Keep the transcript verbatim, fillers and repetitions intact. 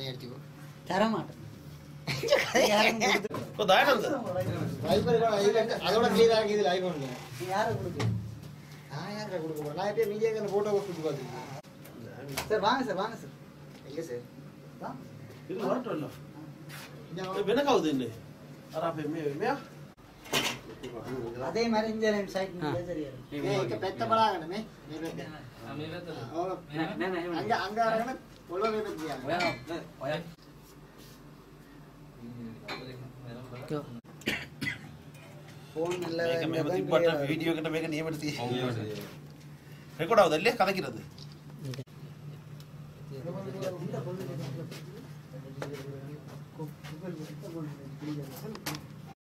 எடுத்துக்கோ தர மாட்டேன் அதோட கிளியரா இருக்கு இதுல ஐபோன் யாரை கொடுக்கு நான் யாரை கொடுக்க போறேன் நான் எப்பயும் மீடியா போட்டோ கொடுத்து பார்த்துருக்கேன் சார் வாங்க சார் வாங்க சார் எங்க சார் இது வரட்டும் இல்ல வெனக்காவுது என்ன அராபே மே மே அதே மாதிரி இந்த சைட் நீங்க தெரியாது මේක පැත්ත බලාගන්න මේ මේ පැත්ත. ඔව්. නෑ නෑ අංග අංග අරගෙන පොළොවේ පැත්ත තියන්න. ඔයා ඔයා ஃபோன் நல்ல මේක මෙහෙම තිබ්බට වීඩියෝ එකට මේක නියමට තියෙන්නේ. රෙකෝඩ් આવුද අල්ලේ කලකිරද? இந்த